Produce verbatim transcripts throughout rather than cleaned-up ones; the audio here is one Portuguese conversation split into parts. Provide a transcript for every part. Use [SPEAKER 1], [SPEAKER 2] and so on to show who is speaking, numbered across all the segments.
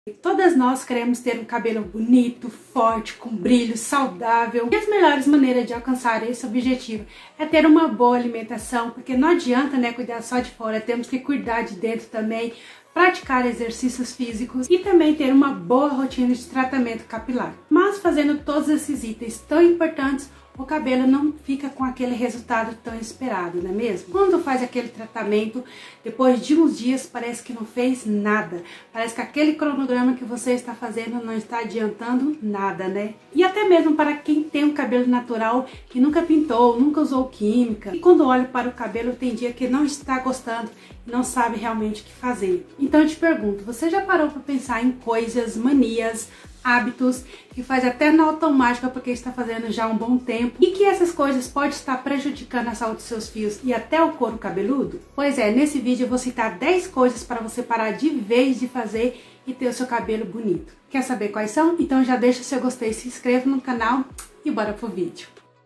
[SPEAKER 1] Todas nós queremos ter um cabelo bonito, forte, com brilho, saudável. E as melhores maneiras de alcançar esse objetivo é ter uma boa alimentação, porque não adianta, né, cuidar só de fora, temos que cuidar de dentro também, praticar exercícios físicos e também ter uma boa rotina de tratamento capilar. Mas fazendo todos esses itens tão importantes, o cabelo não fica com aquele resultado tão esperado, não é mesmo? Quando faz aquele tratamento, depois de uns dias parece que não fez nada. Parece que aquele cronograma que você está fazendo não está adiantando nada, né? E até mesmo para quem tem um cabelo natural, que nunca pintou, nunca usou química, e quando olha para o cabelo tem dia que não está gostando e não sabe realmente o que fazer. Então eu te pergunto, você já parou para pensar em coisas, manias, hábitos que faz até na automática porque está fazendo já há um bom tempo e que essas coisas podem estar prejudicando a saúde dos seus fios e até o couro cabeludo? Pois é, nesse vídeo eu vou citar dez coisas para você parar de vez de fazer e ter o seu cabelo bonito. Quer saber quais são? Então já deixa o seu gostei, se inscreva no canal e bora pro vídeo.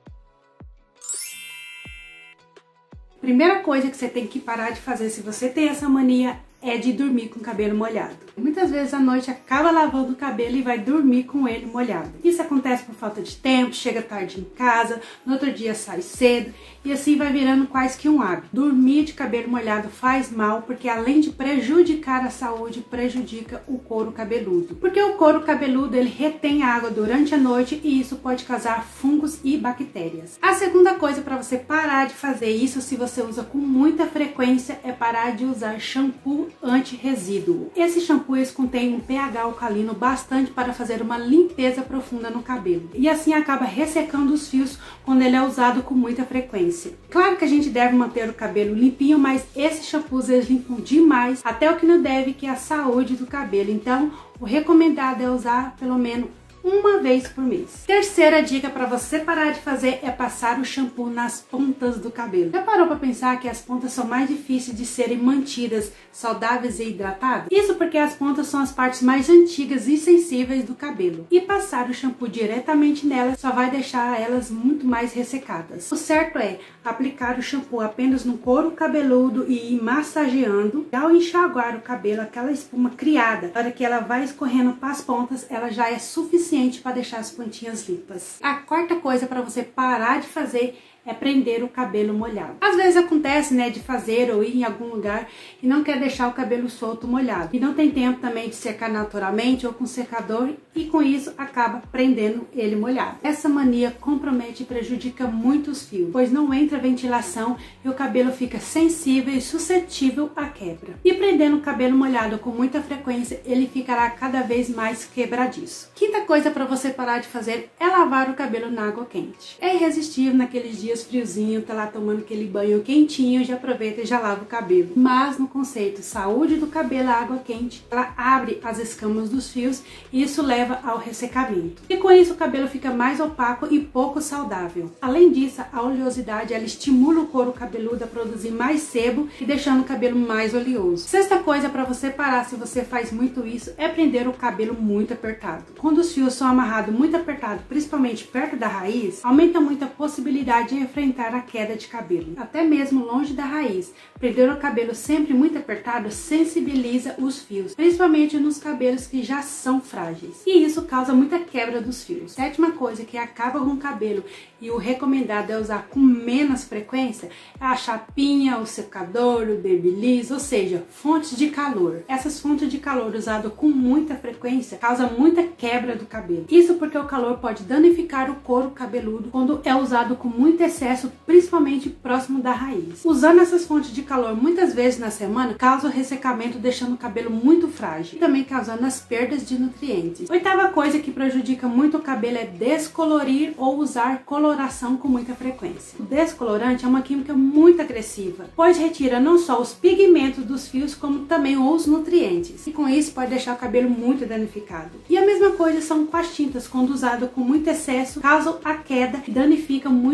[SPEAKER 1] Primeira coisa que você tem que parar de fazer se você tem essa mania é de dormir com o cabelo molhado. Muitas vezes à noite acaba lavando o cabelo e vai dormir com ele molhado. Isso acontece por falta de tempo, chega tarde em casa, no outro dia sai cedo e assim vai virando quase que um hábito. Dormir de cabelo molhado faz mal porque além de prejudicar a saúde, prejudica o couro cabeludo. Porque o couro cabeludo ele retém água durante a noite e isso pode causar fungos e bactérias. A segunda coisa para você parar de fazer isso, se você usa com muita frequência, é parar de usar shampoo anti-resíduo. Esse shampoo eles contém um pH alcalino bastante para fazer uma limpeza profunda no cabelo. E assim acaba ressecando os fios quando ele é usado com muita frequência. Claro que a gente deve manter o cabelo limpinho, mas esses shampoos eles limpam demais, até o que não deve, que é a saúde do cabelo. Então, o recomendado é usar pelo menos uma vez por mês. Terceira dica para você parar de fazer é passar o shampoo nas pontas do cabelo. Já parou para pensar que as pontas são mais difíceis de serem mantidas saudáveis e hidratadas? Isso porque as pontas são as partes mais antigas e sensíveis do cabelo. E passar o shampoo diretamente nelas só vai deixar elas muito mais ressecadas. O certo é aplicar o shampoo apenas no couro cabeludo e ir massageando. Ao enxaguar o cabelo, aquela espuma criada, na hora que ela vai escorrendo para as pontas, ela já é suficiente para deixar as pontinhas limpas. A quarta coisa para você parar de fazer é prender o cabelo molhado. Às vezes acontece, né, de fazer ou ir em algum lugar e não quer deixar o cabelo solto molhado. E não tem tempo também de secar naturalmente ou com secador e com isso acaba prendendo ele molhado. Essa mania compromete e prejudica muito os fios, pois não entra ventilação e o cabelo fica sensível e suscetível à quebra. E prendendo o cabelo molhado com muita frequência, ele ficará cada vez mais quebradiço. Quinta coisa para você parar de fazer é lavar o cabelo na água quente. É irresistível naqueles dias friozinho, tá lá tomando aquele banho quentinho, já aproveita e já lava o cabelo. Mas no conceito saúde do cabelo, a água quente, ela abre as escamas dos fios e isso leva ao ressecamento. E com isso o cabelo fica mais opaco e pouco saudável. Além disso, a oleosidade ela estimula o couro cabeludo a produzir mais sebo e deixando o cabelo mais oleoso. Sexta coisa para você parar se você faz muito isso é prender o cabelo muito apertado. Quando os fios são amarrados muito apertado, principalmente perto da raiz, aumenta muito a possibilidade de enfrentar a queda de cabelo, até mesmo longe da raiz. Prender o cabelo sempre muito apertado sensibiliza os fios, principalmente nos cabelos que já são frágeis. E isso causa muita quebra dos fios. Sétima coisa que acaba com o cabelo e o recomendado é usar com menos frequência é a chapinha, o secador, o babyliss, ou seja, fontes de calor. Essas fontes de calor usadas com muita frequência causam muita quebra do cabelo. Isso porque o calor pode danificar o couro cabeludo quando é usado com muito excesso, principalmente próximo da raiz. Usando essas fontes de calor muitas vezes na semana causa o ressecamento, deixando o cabelo muito frágil e também causando as perdas de nutrientes. Oitava coisa que prejudica muito o cabelo é descolorir ou usar coloração com muita frequência. O descolorante é uma química muito agressiva, pois retira não só os pigmentos dos fios como também os nutrientes e com isso pode deixar o cabelo muito danificado. E a mesma coisa são com as tintas, quando usado com muito excesso causam a queda e danificam muito o couro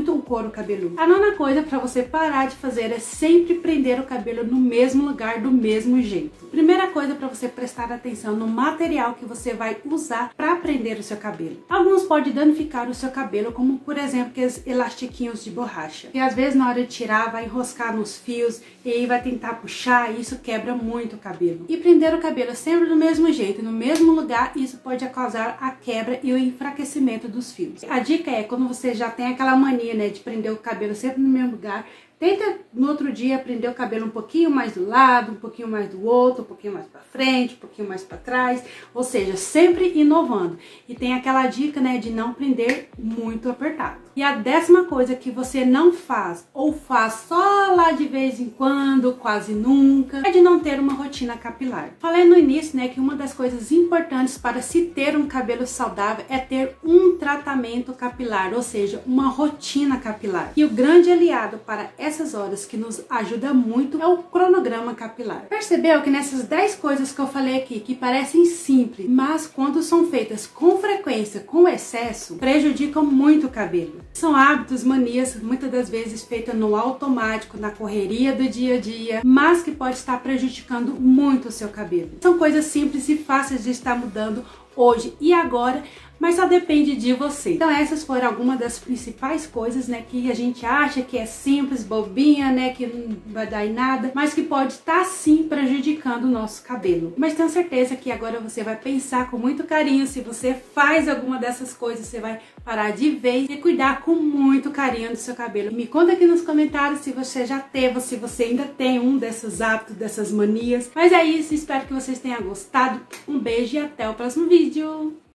[SPEAKER 1] couro cabeludo. A nona coisa para você parar de fazer é sempre prender o cabelo no mesmo lugar, do mesmo jeito. Primeira coisa para você prestar atenção no material que você vai usar para prender o seu cabelo. Alguns podem danificar o seu cabelo, como por exemplo aqueles elastiquinhos de borracha, que às vezes na hora de tirar vai enroscar nos fios e aí vai tentar puxar e isso quebra muito o cabelo. E prender o cabelo sempre do mesmo jeito, no mesmo lugar, isso pode causar a quebra e o enfraquecimento dos fios. A dica é, quando você já tem aquela mania, né, de prender o cabelo sempre no mesmo lugar, tenta no outro dia prender o cabelo um pouquinho mais do lado, um pouquinho mais do outro, um pouquinho mais para frente, um pouquinho mais para trás, ou seja, sempre inovando. E tem aquela dica, né, de não prender muito apertado. E a décima coisa que você não faz, ou faz só lá de vez em quando, quase nunca, é de não ter uma rotina capilar. Falei no início, né, que uma das coisas importantes para se ter um cabelo saudável é ter um tratamento capilar, ou seja, uma rotina capilar. E o grande aliado para essas horas que nos ajuda muito é o cronograma capilar. Percebeu que nessas dez coisas que eu falei aqui, que parecem simples, mas quando são feitas com frequência, com excesso, prejudicam muito o cabelo. São hábitos, manias, muitas das vezes feitas no automático, na correria do dia a dia, mas que pode estar prejudicando muito o seu cabelo. São coisas simples e fáceis de estar mudando hoje e agora, mas só depende de você. Então essas foram algumas das principais coisas, né, que a gente acha que é simples, bobinha, né, que não vai dar em nada, mas que pode estar sim prejudicando o nosso cabelo. Mas tenho certeza que agora você vai pensar com muito carinho, se você faz alguma dessas coisas, você vai parar de vez e cuidar com muito carinho do seu cabelo. Me conta aqui nos comentários se você já teve, se você ainda tem um desses hábitos, dessas manias. Mas é isso, espero que vocês tenham gostado. Um beijo e até o próximo vídeo.